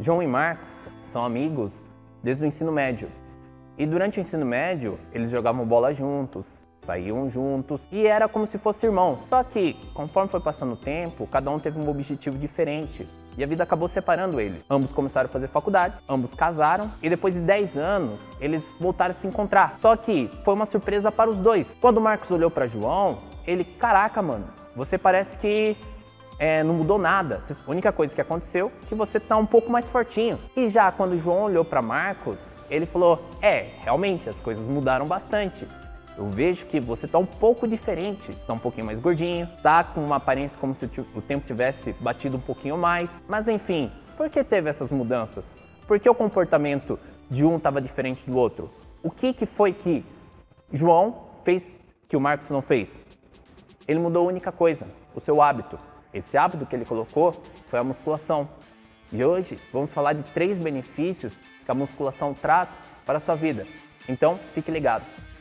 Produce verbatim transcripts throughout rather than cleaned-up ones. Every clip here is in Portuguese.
João e Marcos são amigos desde o ensino médio. E durante o ensino médio, eles jogavam bola juntos, saíam juntos e era como se fosse irmão. Só que, conforme foi passando o tempo, cada um teve um objetivo diferente e a vida acabou separando eles. Ambos começaram a fazer faculdades, ambos casaram e depois de dez anos, eles voltaram a se encontrar. Só que foi uma surpresa para os dois. Quando o Marcos olhou para João, ele, caraca, mano, você parece que É, não mudou nada. A única coisa que aconteceu é que você tá um pouco mais fortinho. E já quando o João olhou para Marcos, ele falou: é, realmente as coisas mudaram bastante. Eu vejo que você tá um pouco diferente, está um pouquinho mais gordinho, tá com uma aparência como se o tempo tivesse batido um pouquinho mais. Mas enfim, por que teve essas mudanças? Por que o comportamento de um estava diferente do outro? O que que foi que João fez que o Marcos não fez? Ele mudou a única coisa, o seu hábito. Esse hábito que ele colocou foi a musculação. E hoje vamos falar de três benefícios que a musculação traz para a sua vida. Então, fique ligado.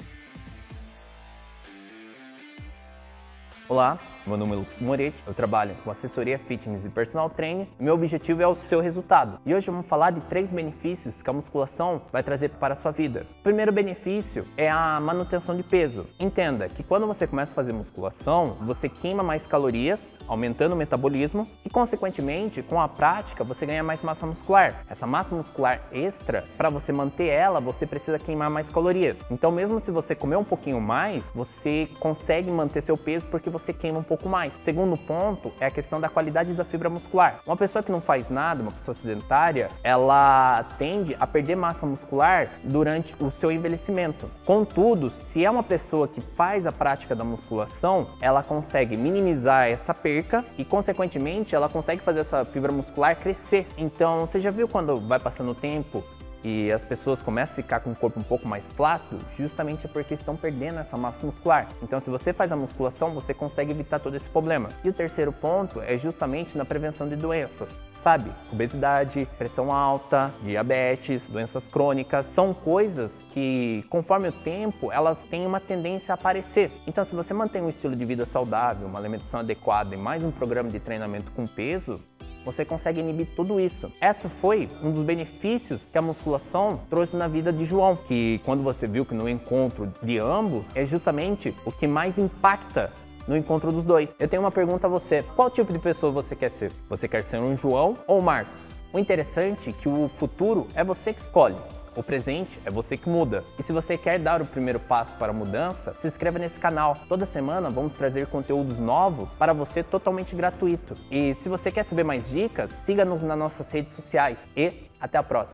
Olá, meu nome é Lucas Moretti, eu trabalho com assessoria fitness e personal training e meu objetivo é o seu resultado. E hoje vamos falar de três benefícios que a musculação vai trazer para a sua vida. O primeiro benefício é a manutenção de peso. Entenda que quando você começa a fazer musculação, você queima mais calorias, aumentando o metabolismo e, consequentemente, com a prática, você ganha mais massa muscular. Essa massa muscular extra, para você manter ela, você precisa queimar mais calorias. Então, mesmo se você comer um pouquinho mais, você consegue manter seu peso porque você queima um pouco mais. Segundo ponto é a questão da qualidade da fibra muscular. Uma pessoa que não faz nada, uma pessoa sedentária, ela tende a perder massa muscular durante o seu envelhecimento. Contudo, se é uma pessoa que faz a prática da musculação, ela consegue minimizar essa perca e, consequentemente, ela consegue fazer essa fibra muscular crescer. Então, você já viu quando vai passando o tempo e as pessoas começam a ficar com o corpo um pouco mais flácido? Justamente é porque estão perdendo essa massa muscular. Então, se você faz a musculação, você consegue evitar todo esse problema. E o terceiro ponto é justamente na prevenção de doenças. Sabe, obesidade, pressão alta, diabetes, doenças crônicas, são coisas que, conforme o tempo, elas têm uma tendência a aparecer. Então, se você mantém um estilo de vida saudável, uma alimentação adequada e mais um programa de treinamento com peso, você consegue inibir tudo isso. Essa foi um dos benefícios que a musculação trouxe na vida de João, que quando você viu que no encontro de ambos, é justamente o que mais impacta no encontro dos dois. Eu tenho uma pergunta a você: qual tipo de pessoa você quer ser? Você quer ser um João ou um Marcos? O interessante é que o futuro é você que escolhe. O presente é você que muda. E se você quer dar o primeiro passo para a mudança, se inscreva nesse canal. Toda semana vamos trazer conteúdos novos para você totalmente gratuito. E se você quer saber mais dicas, siga-nos nas nossas redes sociais. E até a próxima!